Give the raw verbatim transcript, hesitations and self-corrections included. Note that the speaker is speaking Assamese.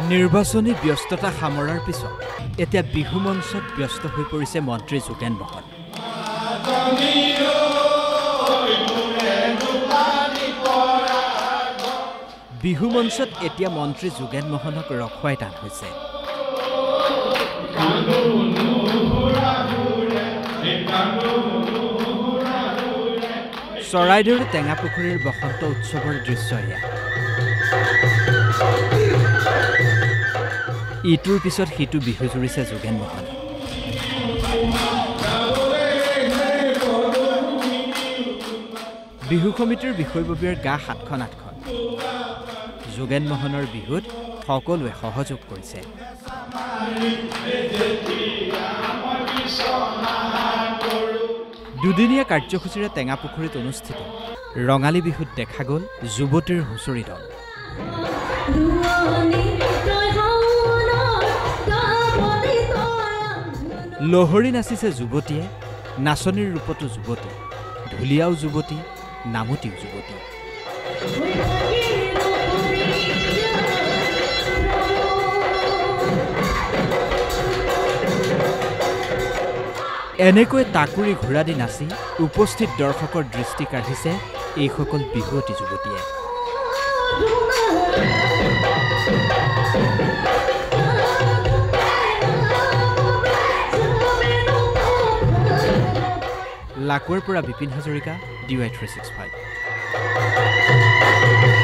নিৰ্বাচনী ব্যস্ততা সামৰাৰ পিছত এতিয়া বিহু মঞ্চত ব্যস্ত হৈ পৰিছে মন্ত্ৰী যোগেন মহন। বিহু মঞ্চত এতিয়া মন্ত্ৰী যোগেন মহনক ৰখুৱাই টান হৈছে। চৰাইদেউৰ টেঙাপুখুৰীৰ বসন্ত উৎসৱৰ দৃশ্য এয়া। ইটোৰ পিছত সিটো বিহু জুৰিছে যোগেন মহন। বিহু কমিটিৰ বিষয়ববীয়াৰ গা সাতখন আঠখন। যোগেন মহনৰ বিহুত সকলোৱে সহযোগ কৰিছে। দুদিনীয়া কাৰ্যসূচীৰে টেঙাপুখুৰীত অনুষ্ঠিত ৰঙালী বিহুত দেখা গ'ল যুৱতীৰ হুঁচৰি দল। লহৰী নাচিছে যুৱতীয়ে, নাচনীৰ ৰূপতো যুৱতী, ঢুলীয়াও যুৱতী, নামতীও যুৱতী। এনেকৈ তাকুৰি ঘোঁৰা দি নাচি উপস্থিত দৰ্শকৰ দৃষ্টি কাঢ়িছে এইসকল বিহুৱতী যুৱতীয়ে। লাকুৱাৰ পৰা Bipin Hazarika, D Y three six five.